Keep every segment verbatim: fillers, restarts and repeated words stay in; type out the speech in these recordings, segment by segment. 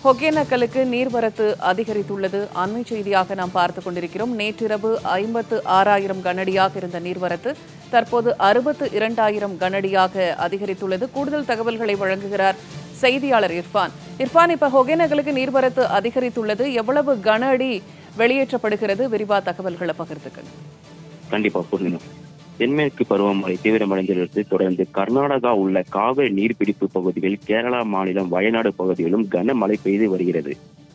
ஒகேனக்கலுக்கு நீர்வரத்து அதிகரித்துள்ளது. அண்மை செய்தியாக நாம் பார்த்துக் கொண்டிருக்கிறோம். நேற்றிரவு ஐம்பத்து ஆறாயிரம் கனஅடியாக இருந்த நீர்வரத்து தற்போது அறுபத்து இரண்டாயிரம் கனஅடியாக அதிகரித்துள்ளது. கூடுதல் தகவல்களை வழங்குகிறார் செய்தியாளர் இர்ஃபான். இர்ஃபான், இப்ப ஒகேனக்கலுக்கு நீர்வரத்து அதிகரித்துள்ளது. எவ்வளவு கன அடி வெளியேற்றப்படுகிறது? விரிவா தகவல்களை பகிர்ந்துக்கள். கண்டிப்பா பூர்ணிமா. தென்மேற்கு பருவமழை தீவிரமடைந்ததை தொடர்ந்து கர்நாடகா உள்ள காவிரி நீர்பிடிப்பு பகுதிகள், கேரளா மாநிலம் வயநாடு பகுதிகளிலும் கனமழை பெய்து வருகிறது.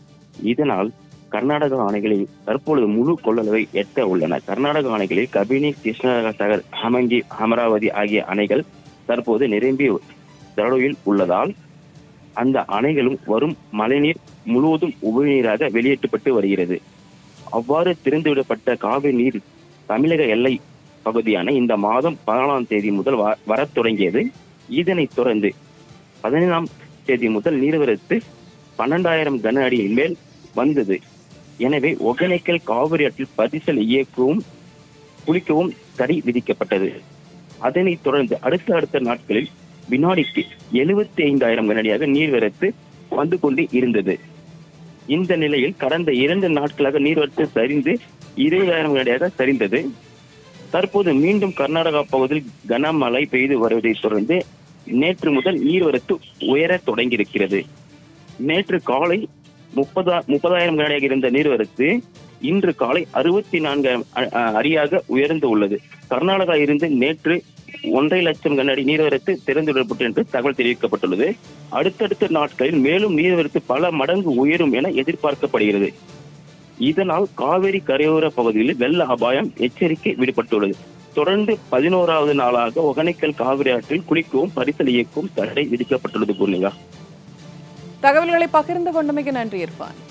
இதனால் கர்நாடக அணைகளில் தற்பொழுது முழு கொள்ளளவை எட்ட உள்ளன. கர்நாடக அணைகளில் கபினி, கிருஷ்ணசாகர், ஹமங்கி, அமராவதி ஆகிய அணைகள் தற்போது நிரம்பி தரவில் உள்ளதால் அந்த அணைகளும் வரும் மழைநீர் முழுவதும் உபநீராக வெளியேற்றப்பட்டு வருகிறது. அவ்வாறு திறந்துவிடப்பட்ட காவிரி நீர் தமிழக எல்லை பகுதியான இந்த மாதம் பதினாலாம் தேதி முதல் வரத் தொடங்கியது. இதனைத் தொடர்ந்து பதினேழாம் தேதி முதல் நீர்வரத்து பன்னெண்டாயிரம் கன அடியின் மேல் வந்தது. எனவே ஒகேனக்கல் காவிரி ஆற்றில் பரிசல் இயக்கவும் குளிக்கவும் தடை விதிக்கப்பட்டது. அதனைத் தொடர்ந்து அடுத்த அடுத்த நாட்களில் வினாடிக்கு எழுபத்தி ஐந்தாயிரம் கனஅடியாக நீர்வரத்து வந்து கொண்டு இருந்தது. இந்த நிலையில் கடந்த இரண்டு நாட்களாக நீர்வரத்து சரிந்து இருபதாயிரம் கனஅடியாக சரிந்தது. தற்போது மீண்டும் கர்நாடகா பகுதியில் கனமழை பெய்து வருவதை தொடர்ந்து நேற்று முதல் நீர்வரத்து உயர தொடங்கியிருக்கிறது. நேற்று காலை முப்பதா முப்பதாயிரம் கனஅடியாக இருந்த நீர்வரத்து இன்று காலை அறுபத்தி நான்காயிரம் அடியாக உயர்ந்து உள்ளது. கர்நாடகா இருந்து நேற்று ஒன்றரை லட்சம் கனஅடி நீர்வரத்து திறந்துவிடப்பட்டு என்று தகவல் தெரிவிக்கப்பட்டுள்ளது. அடுத்தடுத்த நாட்களில் மேலும் நீர்வரத்து பல மடங்கு உயரும் என எதிர்பார்க்கப்படுகிறது. இதனால் காவிரி கரையோர பகுதிகளில் வெள்ள அபாயம் எச்சரிக்கை விடுபட்டுள்ளது. தொடர்ந்து பதினோராவது நாளாக ஒகேனக்கல் காவிரி ஆற்றில் குளிக்கவும் பரிசல் இயக்கவும் தடை விதிக்கப்பட்டுள்ளது. பூர்ணிகா, தகவல்களை பகிர்ந்து கொண்டமைக்கு நன்றி இர்ஃபான்.